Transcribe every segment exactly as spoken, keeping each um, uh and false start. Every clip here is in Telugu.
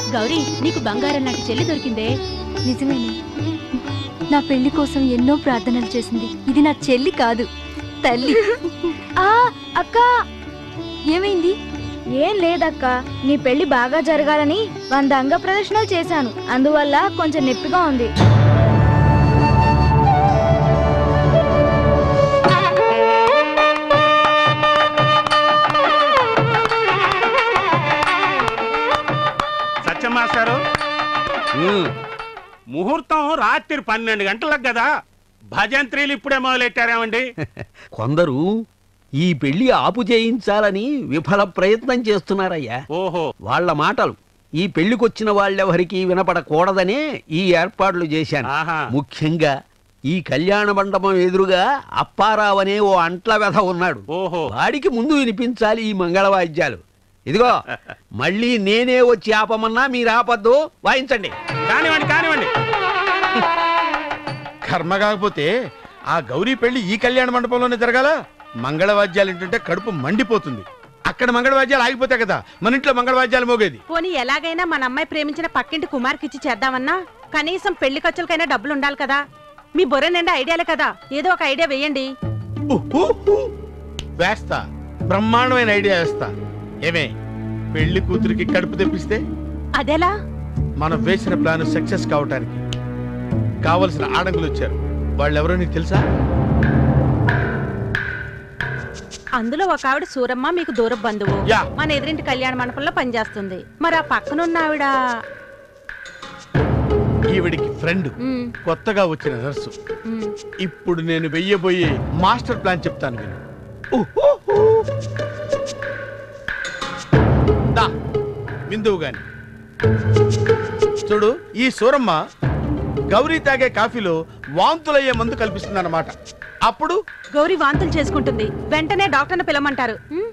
గౌరీ, నీకు బంగారం లాంటి చెల్లి దొరికిందే. నిజమేనే, నా పెళ్లి కోసం ఎన్నో ప్రార్థనలు చేసింది. ఇది నా చెల్లి కాదు, తల్లి. ఆ అక్క, ఏమైంది? ఏం లేదక్క, నీ పెళ్లి బాగా జరగాలని వంద అంగ ప్రదర్శనలు చేశాను, అందువల్ల కొంచెం నొప్పిగా ఉంది. సత్యమాస్టారు, ముహూర్తం రాత్రి పన్నెండు గంటలకు కదా, భజంత్రీలు ఇప్పుడే మొదలెట్టారేమండి? కొందరు ఈ పెళ్లి ఆపు చేయించాలని విఫల ప్రయత్నం చేస్తున్నారయ్యా. ఓహో, వాళ్ల మాటలు ఈ పెళ్లికొచ్చిన వాళ్ళెవరికి వినపడకూడదనే ఈ ఏర్పాట్లు చేశాను. ముఖ్యంగా ఈ కళ్యాణ మండపం ఎదురుగా అప్పారావు అనే ఓ అంట్ల వెధ ఉన్నాడు. ఓహో, వాడికి ముందు వినిపించాలి ఈ మంగళవాద్యాలు. ఇదిగో మళ్ళీ నేనే వచ్చి ఆపమన్నా మీరు ఆపద్దు, వాయించండి. కానివ్వండి కానివ్వండి. కర్మ కాకపోతే ఆ గౌరీ పెళ్లి ఈ కళ్యాణ మండపంలోనే జరగాల. మంగళవాద్యాలు ఏంటంటే కడుపు మండిపోతుంది. అక్కడ మంగళవాద్యాలు ఆగిపోతాయి కదా, మన ఇంట్లో మంగళవాద్యాలు మోగేది. పోనీ ఎలాగైనా మన అమ్మాయి ప్రేమించిన పక్కింటి కుమార్కిచ్చి చేద్దామన్నా కనీసం పెళ్లి ఖర్చులకైనా డబ్బులు ఉండాలి కదా. మీ బుర్ర నిండా ఐడియాలే కదా, ఏదో ఒక ఐడియా వేయండి. వేస్తా, బ్రహ్మాండమైన ఐడియా వేస్తా. ఏమే, పెళ్లి కూతురికి కడుపు తెప్పిస్తే అదెలా? మనం వేసిన ప్లాన్ సక్సెస్ కావటానికి కావలసిన ఆడంగులు వచ్చారు. వాళ్ళెవరో నీకు తెలుసా? అందులో ఒక ఆవిడ సూరమ్మ, మీకు దూర బంధువు, మన ఎదురింటి కళ్యాణ మండపంలో పనిచేస్తుంది. మరి ఆ పక్కనున్న ఆవిడ ఈవిడికి ఫ్రెండ్, కొత్తగా వచ్చిన నర్సు. ఇప్పుడు నేను వెయ్యబోయే మాస్టర్ ప్లాన్ చెప్తాను విను. బిందువు గాని చూడు, ఈ సూరమ్మ గౌరీ తాగే కాఫీలో వాంతులయ్యే మందు కల్పిస్తుంది అన్నమాట. అప్పుడు గౌరీ వాంతులు చేసుకుంటుంది, వెంటనే డాక్టర్ని పిలవమంటారు.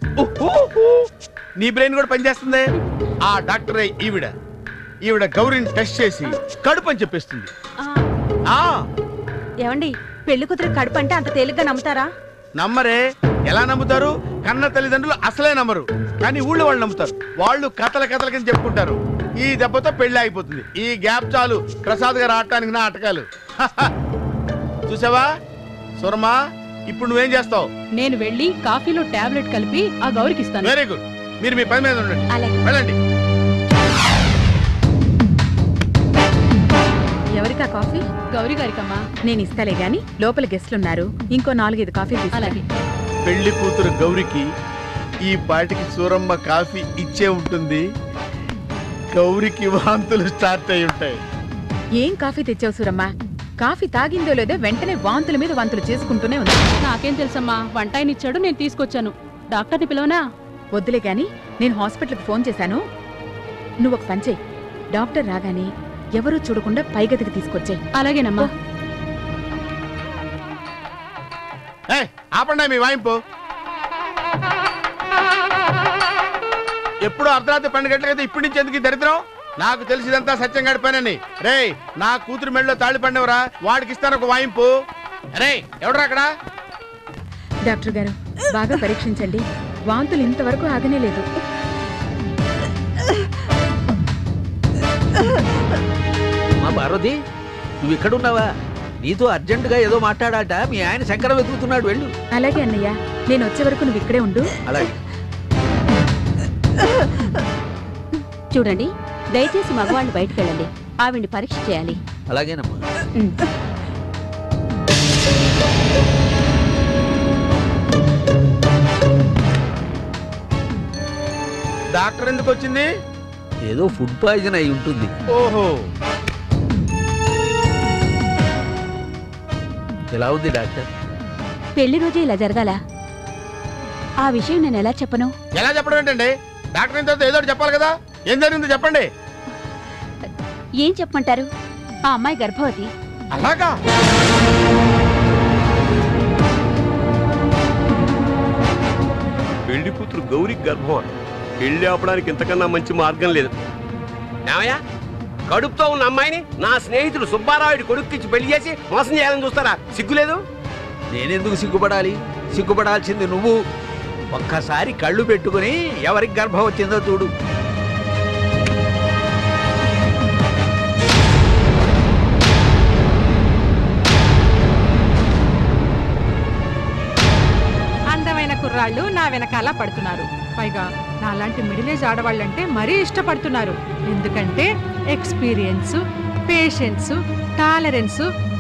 నీ బ్రెయిన్ కూడా పనిచేస్తుంది. ఆ డాక్టర్ ఈవిడ ఈవిడ గౌరీని టెస్ట్ చేసి కడుపు అని చెప్పేస్తుంది. ఏమండి, పెళ్లి కూతురు కడుపు అంటే అంత తేలిగ్గా నమ్ముతారా? నమ్మరే. ఎలా నమ్ముతారు? కన్న తల్లిదండ్రులు అసలే నమ్మరు, కానీ ఊళ్ళో వాళ్ళు నమ్ముతారు. వాళ్ళు కథల కథల కింద చెప్పుకుంటారు. ఈ దెబ్బతో పెళ్లి అయిపోతుంది. ఈ గ్యాప్ చాలు ప్రసాద్ గారు ఆడటానికి నా ఆటకాలు. చూసావా సూరమ్మా, ఇప్పుడు నువ్వేం చేస్తావు? నేను వెళ్ళి కాఫీలో టాబ్లెట్ కలిపి ఆ గౌరికి ఇస్తాను. వెరీ గుడ్, మీరు మీ పని మీద ఉండండి. వెళ్ళండి. ఎవరికా కాఫీ? గౌరీ గారికమ్మా. నేను ఇస్తాలే గాని లోపల గెస్ట్లున్నారు, ఇంకో నాలుగైదు కాఫీ. అలాగే. పెళ్లి కూతురు గౌరికి ఈ పాటికి సూరమ్మ కాఫీ ఇచ్చే ఉంటుంది. గౌరికి వాంతులు స్టార్ట్ అయి ఉంటాయి. ఏం కాఫీ తెచ్చావు సూరమ్మ? కాఫీ తాగిందో లేదో వెంటనే వాంతుల మీద వాంతులు చేసుకుంటూనే ఉంది. నాకేం తెలుసమ్మా, వంటాయనిచ్చాడు, నేను తీసుకొచ్చాను. డాక్టర్ని పిలవనా? వద్దులే గాని నేను హాస్పిటల్కి ఫోన్ చేశాను. నువ్వు ఒక పని చెయ్యి, డాక్టర్ రాగానే ఎవరూ చూడకుండా పైగదికి తీసుకొచ్చాయి. అలాగేనమ్మా. ఆపండి మీ వాయింపు. ఎప్పుడు అర్ధరాత్రి పన్నెండు గంటలకైతే ఇప్పటి నుంచి ఎందుకు దరిద్రం? నాకు తెలిసిదంతా సత్యం గడిపానని. రే, నా కూతురు మెళ్ళలో తాళి పండవరా, వాడికి ఇస్తాను ఒక వాయింపు. రే, ఎవడరా అక్కడ? డాక్టర్ గారు, బాగా పరీక్షించండి. వాంతులు ఇంతవరకు ఆగనే లేదు. మా పార్వతి, నువ్వు ఇక్కడున్నావా? నీతో అర్జెంటుగా ఏదో మాట్లాడాట. మీ ఆయన శంకరం వెతుకుతున్నాడు, వెళ్ళు. అలాగే అన్నయ్య, నేను వచ్చే వరకు నువ్వు ఇక్కడే ఉండు. అలాగే. చూడండి, దయచేసి మగవాళ్ళు బయటకు వెళ్ళండి, ఆవిడ్ని పరీక్ష చేయాలి. అలాగేనమ్మా. డాక్టర్ ఎందుకు వచ్చింది? ఏదో ఫుడ్ పాయిజన్ అయి ఉంటుంది. ఓహో, ఎలా ఉంది డాక్టర్? పెళ్లి రోజు ఇలా జరగాల? ఆ విషయం నేను ఎలా చెప్పను? ఎలా చెప్పడం ఏంటండి? డాక్టర్ అయిన తర్వాత ఏదో చెప్పాలి కదా. ఏం జరిగిందో చెప్పండి. ఏం చెప్పమంటారు? ఆ అమ్మాయి గర్భవతి. అలాగా? పెళ్లి కూతురు గౌరీ గర్భవతి. పెళ్లి ఆపడానికి ఇంతకన్నా మంచి మార్గం లేదు. ఏమయ్యా, కడుపుతో ఉన్న అమ్మాయిని నా స్నేహితుడు సుబ్బారాయుడు కొడుక్కిచ్చి పెళ్లి చేసి మోసం చేయాలని చూస్తారా? సిగ్గులేదు? నేనెందుకు సిగ్గుపడాలి? సిగ్గుపడాల్సింది నువ్వు. ఒక్కసారి కళ్ళు పెట్టుకుని ఎవరికి గర్భం వచ్చిందో చూడు. వెనకాల పడుతున్నారు. పైగా నాలాంటి మిడిల్ ఏజ్ ఆడవాళ్ళంటే మరీ ఇష్టపడుతున్నారు. ఎందుకంటే ఎక్స్పీరియన్స్, పేషెన్స్, టాలరెన్స్.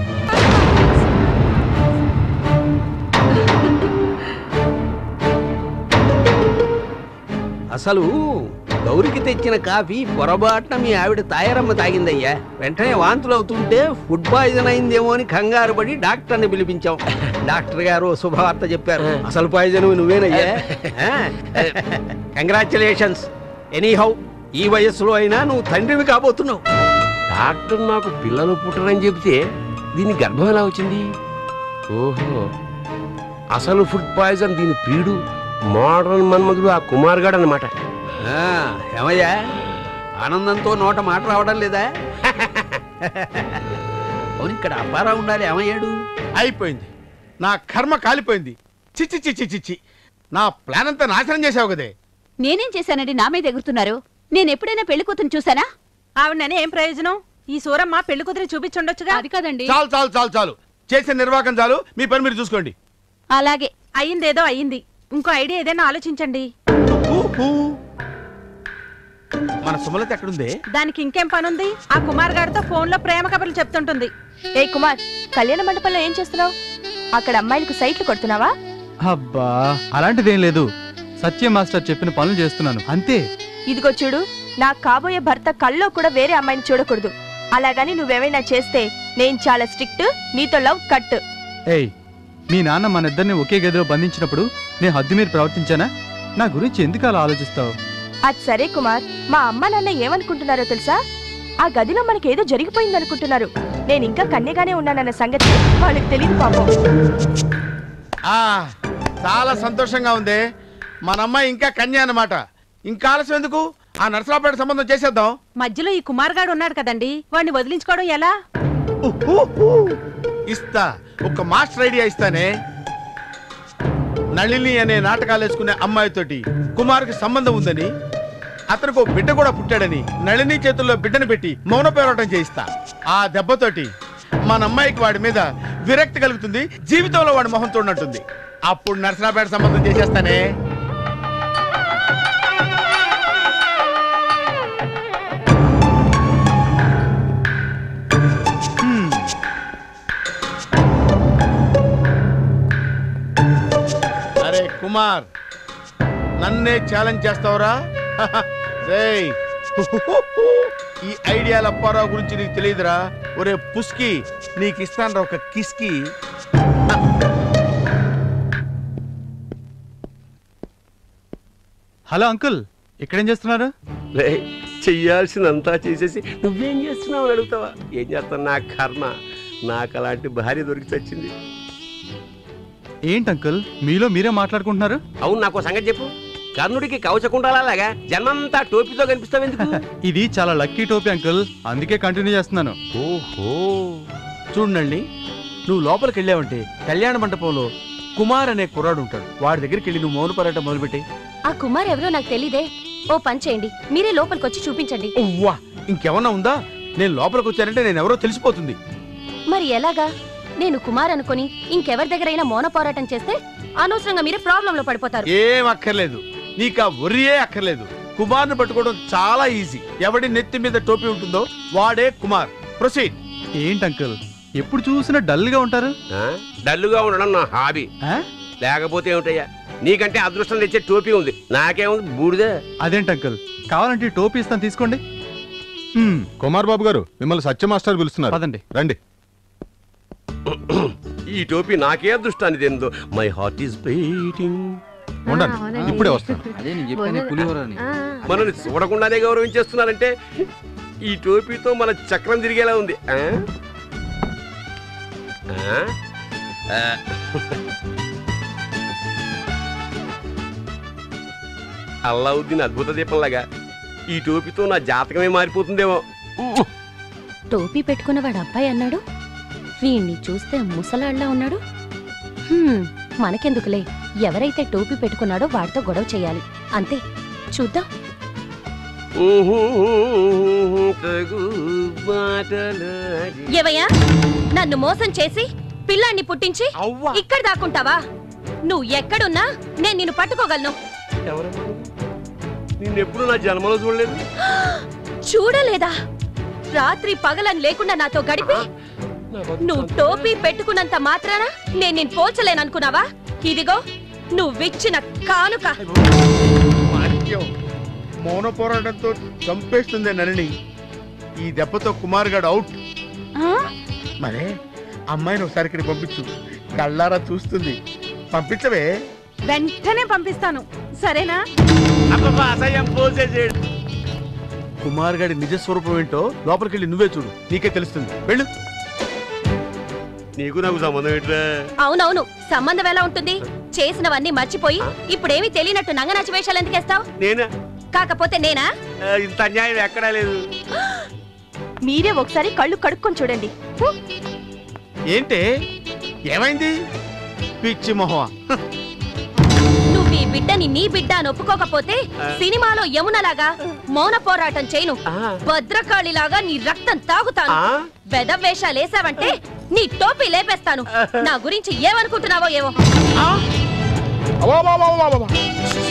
అసలు గౌరికి తెచ్చిన కాఫీ పొరపాటున మీ ఆవిడ తాయారమ్మ తాగిందయ్యా. వెంటనే వాంతులు అవుతుంటే ఫుడ్ పాయిజన్ అయిందేమో అని కంగారు పడి డాక్టర్ని పిలిపించాం. డాక్టర్ గారు శుభవార్త చెప్పారు, అసలు పాయిజన్ నువ్వేనయ్యా. కంగ్రాచులేషన్స్. ఎనీహౌ ఈ వయస్సులో అయినా నువ్వు తండ్రివి కాబోతున్నావు. డాక్టర్ నాకు పిల్లలు పుట్టరని చెబితే దీని గర్భం ఎలా వచ్చింది? ఓహో, అసలు ఫుడ్ పాయిజన్ దీని ప్రియుడు మోడర్న్ మన్మధుడు ఆ కుమార్ గాడు అన్నమాట. ఏమయ్యా ఆనందంతో నోట మాట రావడం లేదా? అవును, ఇక్కడ అప్పారావు ఉండాలి. ఏమయ్యాడు? అయిపోయింది, నా కర్మ కాలిపోయింది. చిచ్చి చిచ్చి చిచ్చి, నా ప్లాన్ అంతా నాశనం చేసావు కదే. నేనేం చేశానండి నా మీద ఎగురుతున్నారు? నేను ఎప్పుడైనా పెళ్లి కూతురు చూసానా? ఆవిడని ఏం ప్రయోజనం? ఈ సూరమ్మ పెళ్లి కూతురు చూపించుండొచ్చుగా. అది కాదండి. చాలు చాలు చాలు చాలు చేసే నిర్వాహకం చాలు. మీ పని మీరు చూసుకోండి. అలాగే, అయ్యిందేదో అయ్యింది. ఇంకో ఐడియా ఏదైనా ఆలోచించండి. మన సుమలత ఎక్కడుంది? దానికి ఇంకేం పనుంది? ఆ కుమార్ గారితో ఫోన్ లో ప్రేమ కబుర్లు చెప్తుంటుంది. ఏ కుమార్, కళ్యాణ మండపంలో ఏం చేస్తున్నావు? అక్కడ అమ్మాయిలకు సైట్లు కొడుతున్నావా? అబ్బా, అలాంటిదేం లేదు. సత్య మాస్టర్ చెప్పిన పనులు చేస్తున్నాను అంతే. ఇదిగో చూడు, నా కాబోయే భర్త కల్లో కూడా వేరే అమ్మాయిని చూడకూడదు. అలాగని నువ్వేమైనా చేస్తే నేను చాలా స్ట్రిక్ట్. నీతో లవ్ కట్. ఏయ్, మీ నాన్న మన ఇద్దరిని ఒకే గదిలో బంధించినప్పుడు నేను హద్దు మీరు ప్రవర్తించానా? నా గురించి ఎందుకు అలా ఆలోచిస్తావు? అది సరే కుమార్, మా అమ్మ నాన్న ఏమనుకుంటున్నారో తెలుసా? ఆ గదిలో మనకేదో జరిగిపోయింది అనుకుంటున్నారు. నేను ఇంకా కన్యగానే ఉన్నానన్న సంగతి వాళ్ళకి తెలియదు పాపం. ఆ చాలా సంతోషంగా ఉంది. మన అమ్మాయి ఇంకా కన్య అన్నమాట. ఇంకా ఆలస్యం ఎందుకు? ఆ నర్సరాపేట సంబంధం చేసేద్దాం. మధ్యలో ఈ కుమార్ గారు ఉన్నాడు కదండి, వాడిని వదిలించుకోవడం ఎలా? ఇస్తా, ఒక మాస్టర్ ఐడియా ఇస్తానే. నళిని అనే నాటకాలు వేసుకునే అమ్మాయితోటి కుమార్కి సంబంధం ఉందని, అతనికి ఒక బిడ్డ కూడా పుట్టాడని నళిని చేతుల్లో బిడ్డను పెట్టి మౌన పోరాటం చేయిస్తా. ఆ దెబ్బతోటి మన అమ్మాయికి వాడి మీద విరక్తి కలుగుతుంది. జీవితంలో వాడి మొహం చూడనట్టుంది. అప్పుడు నర్సరాపేట సంబంధం చేసేస్తానే. అరే కుమార్, నన్నే ఛాలెంజ్ చేస్తావురా? ఈ ఐడియాల అప్పారావు గురించి నీకు తెలియదురా. ఒరే పుస్కి, నీకు ఇస్తాను ఒక కిస్కి. హలో అంకుల్, ఇక్కడేం చేస్తున్నారు? చెయ్యాల్సిందంతా చేసేసి నువ్వేం చేస్తున్నావు అని అడుగుతావా? ఏం చేస్తాను, నా కర్మ. నాకు అలాంటి భార్య దొరికి చచ్చింది. ఏంటి అంకుల్, మీలో మీరే మాట్లాడుకుంటున్నారు? అవును, నాకు సంగతి చెప్పు. కర్ణుడికి కవచకుండాలాగా జన్మంతా టోపీతో కనిపిస్తావు ఎందుకు? ఇది చాలా లక్కీ టోపీ అంకుల్, అందుకే కంటిన్యూ చేస్తున్నాను. ఓహో, చూడండి, నువ్వు లోపలికి వెళ్ళావంటే కళ్యాణ మండపంలో కుమార్ అనే కుర్రాడు ఉంటాడు. వాడి దగ్గరికి వెళ్ళి నువ్వు మౌన పోరాటం మొదలుపెట్టి. ఆ కుమార్ ఎవరో నాకు తెలీదే. ఓ పని చేయండి, మీరే లోపలికి వచ్చి చూపించండి. ఓవ్వా, ఇంకెవరన్నా ఉందా? నేను లోపలికి వచ్చానంటే నేను ఎవరో తెలిసిపోతుంది. మరి ఎలాగా? నేను కుమార్ అనుకుని ఇంకెవరి దగ్గరైనా మౌన పోరాటం చేస్తే అనవసరంగా మీరే ప్రాబ్లంలో పడిపోతారు. ఏం అక్కర్లేదు, నీకు ఆ ఒరియే అక్కర్లేదు. కుమార్ని పట్టుకోవడం చాలా ఈజీ. ఎవడి నెత్తి మీద టోపీ ఉంటుందో వాడే కుమార్. ప్రొసీడ్. ఏంటి అంకుల్, ఎప్పుడు చూసినా డల్ గా ఉంటారు? డల్లుగా ఉండడం నా హాబీ. లేకపోతే ఏమిటయ్యా, నీకంటే అదృష్టం తెచ్చే టోపీ ఉంది, నాకేముంది బూడిదే. అదేంటి అంకుల్, కావాలంటే టోపీ ఇస్తాను, తీసుకోండి. కుమార్ బాబు గారు, మిమ్మల్ని సత్య మాస్టర్ పిలుస్తున్నారు. పదండి. రండి. ఈ టోపీ నాకే అదృష్టాన్ని తిందో. My heart is beating. ఉండండి, ఇప్పుడే వస్తాను. మనల్ని చూడకుండానే గౌరవించేస్తున్నారంటే ఈ టోపీతో మన చక్రం తిరిగేలా ఉంది. అల్లావుద్దీన్ అద్భుత దీపంలాగా ఈ టోపీతో నా జాతకమే మారిపోతుందేమో. టోపీ పెట్టుకున్న వాడు అబ్బాయి అన్నాడు, వీణ్ణి చూస్తే ముసలాళ్ళ ఉన్నాడు. మనకెందుకులే, ఎవరైతే టోపీ పెట్టుకున్నాడో వాడితో గొడవ చేయాలి, అంతే. చూద్దాం. ఏవయ్యా, నన్ను మోసం చేసి పిల్లాన్ని పుట్టించి ఇక్కడ దాక్కుంటావా? నువ్వు ఎక్కడున్నా నేను నిన్ను పట్టుకోగలను. నిన్నెప్పుడు నా జన్మలో చూడలేదు. చూడలేదా? రాత్రి పగలని లేకుండా నాతో గడిపి నువ్వు టోపీ పెట్టుకున్నంత మాత్రాన నేను నిన్ను పోల్చలేననుకున్నావా? ఇదిగో నువ్విచ్చిన కానుక. మౌన పోరాటంతో చంపేస్తుంది నరిని. ఈ దెబ్బతో కుమార్ గారు అవుట్. మరే అమ్మాయిని ఒకసారి ఇక్కడ పంపించు, కళ్ళారా చూస్తుంది. పంపించవే. వెంటనే పంపిస్తాను, సరేనా? కుమార్ గారి నిజ స్వరూపం ఏంటో లోపలికి వెళ్ళి నువ్వే చూడు, నీకే తెలుస్తుంది. వెళ్ళు. నీకు నాకు సంబంధం ఏంట్రా? అవునవును, సంబంధం ఎలా ఉంటుంది? చేసినవన్నీ మర్చిపోయి ఇప్పుడేమీ తెలియనట్టు నంగనాచి వేషాలు ఎందుకేస్తావు? నేనా? కాకపోతే నేనా? ఇంత అన్యాయం ఎక్కడా లేదు. మీరే ఒకసారి కళ్ళు కడుక్కొని చూడండి. ఏంటే ఏమైంది? పిచ్చి మొహవా. నువ్వు ఈ బిడ్డని నీ బిడ్డ అని ఒప్పుకోకపోతే సినిమాలో యమునలాగా మౌన పోరాటం చేయను, భద్రకాళిలాగా నీ రక్తం తాగుతాను. వెదవేషాలేసావంటే నీ టోపీ లేపేస్తాను. నా గురించి ఏమనుకుంటున్నావో ఏవో.